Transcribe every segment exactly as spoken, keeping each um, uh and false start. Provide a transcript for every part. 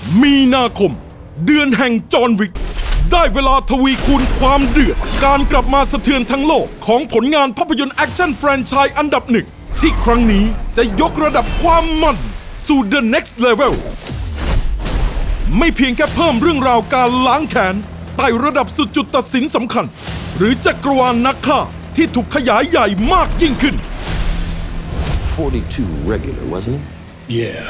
มีนาคมเดือนแห่งจอห์นวิกได้เวลาทวีคูณความเดือดการกลับมาสะเทือนทั้งโลกของผลงานภาพยนตร์แอคชั่นแฟรนไชส์อันดับหนึ่งที่ครั้งนี้จะยกระดับความมันสู่ The Next Level ไม่เพียงแค่เพิ่มเรื่องราวการล้างแค้นไต่ระดับสู่จุดตัดสินสำคัญหรือจักรวาลนักฆ่าที่ถูกขยายใหญ่มากยิ่งขึ้น forty-two regular, wasn't it? Yeah.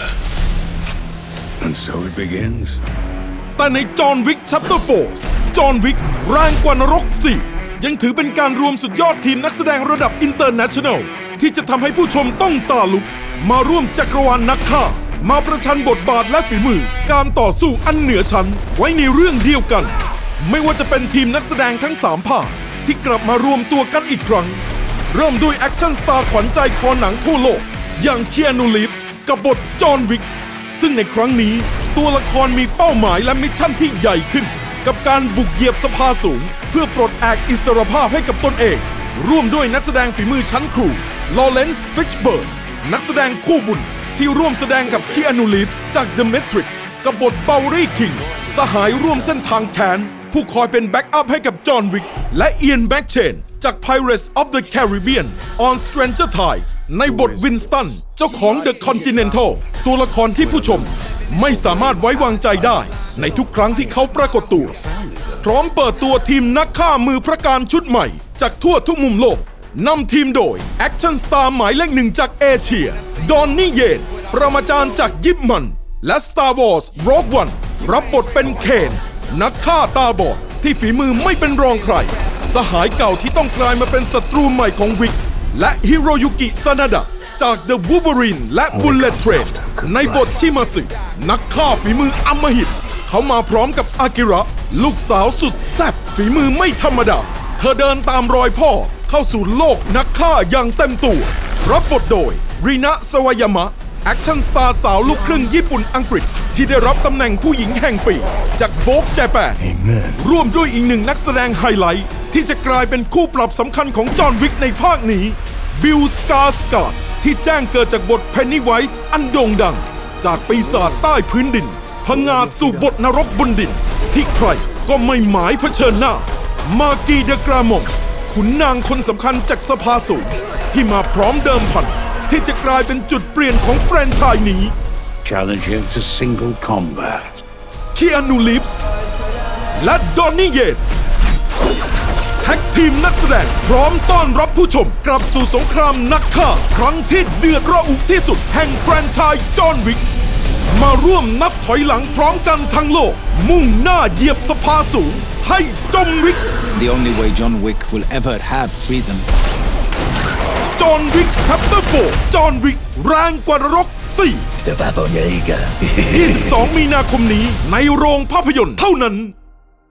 And so it begins. แต่ในจอห์นวิก Chapter โฟร์ จอห์นวิกแรงกว่านรกสี่ยังถือเป็นการรวมสุดยอดทีมนักแสดงระดับอินเตอร์เนชั่นแนลที่จะทำให้ผู้ชมต้องตาลุกมาร่วมจักรวาลนักฆ่ามาประชันบทบาทและฝีมือการต่อสู้อันเหนือชั้นไว้ในเรื่องเดียวกันไม่ว่าจะเป็นทีมนักแสดงทั้งสามภาคที่กลับมารวมตัวกันอีกครั้งเริ่มด้วยแอคชั่นสตาร์ขวัญใจคอหนังทั่วโลกอย่างเคียนู รีฟส์กับบทจอห์นวิกซึ่งในครั้งนี้ตัวละครมีเป้าหมายและมิชชั่นที่ใหญ่ขึ้นกับการบุกเหยียบสภาสูงเพื่อปลดแอกอิสรภาพให้กับตนเองร่วมด้วยนักแสดงฝีมือชั้นครูลอเรนซ์ ฟิชเบิร์กนักแสดงคู่บุญที่ร่วมแสดงกับคีอานู รีฟส์จาก The Matrix กับบทเบลลี่คิงสหายร่วมเส้นทางแค้นผู้คอยเป็นแบ็กอัพให้กับจอห์นวิกและเอียนแบ็กเชนจาก Pirates of the Caribbean on Stranger Tides ในบทวินสตันเจ้าของ The Continental ตัวละครที่ผู้ชมไม่สามารถไว้วางใจได้ในทุกครั้งที่เขาปรากฏตัวพร้อมเปิดตัวทีมนักฆ่ามือพระการชุดใหม่จากทั่วทุกมุมโลกนำทีมโดยแอคชั่นสตาร์หมายเลขหนึ่งจากเอเชียดอนนี่เยนปรมาจารย์จากยิปมันและ Star Wars Rogue One รับบทเป็นเคนนักฆ่าตาบอดที่ฝีมือไม่เป็นรองใครสหายเก่าที่ต้องกลายมาเป็นศัตรูใหม่ของวิกและฮิโรยุกิ ซานาดะจาก The Wolverine และ Bullet Train ในบทชิมาสึนักฆ่าฝีมืออำมหิตเขามาพร้อมกับอากิระลูกสาวสุดแซ่บฝีมือไม่ธรรมดาเธอเดินตามรอยพ่อเข้าสู่โลกนักฆ่าอย่างเต็มตัวรับบทโดยรินะ ซาวายามะแอคชั่นสตาร์สาวลูกครึ่งญี่ปุ่นอังกฤษที่ได้รับตำแหน่งผู้หญิงแห่งปีจาก Vogue Japan ร่วมด้วยอีกหนึ่งนักแสดงไฮไลท์ที่จะกลายเป็นคู่ปรับสำคัญของจอห์นวิกในภาคนี้บิล สการ์สการ์ดที่แจ้งเกิดจากบทเพนนีไวส์อันโด่งดังจากปีศาจใต้พื้นดินผงาดสู่บทนรกบนดินที่ใครก็ไม่หมายเผชิญหน้ามากีเดกรามองขุนนางคนสำคัญจากสภาสูงที่มาพร้อมเดิมพันที่จะกลายเป็นจุดเปลี่ยนของแฟรนไชส์นี้ Challenge him to single combat คีอานู รีฟส์และดอนนี่เยนแท็กทีมนักแสดงพร้อมต้อนรับผู้ชมกลับสู่สงครามนักฆ่าครั้งที่เดือดระอุที่สุดแห่งแฟรนไชส์จอห์นวิกมาร่วมนับถอยหลังพร้อมกันทั้งโลกมุ่งหน้าเหยียบสภาสูงให้จอห์นวิก The only way John Wick will ever have freedom จอห์นวิก Chapter โฟร์ จอห์นวิกแรงกว่านรกสี่ Step up on your ego ยี่สิบสอง มีนาคมนี้ในโรงภาพยนตร์เท่านั้น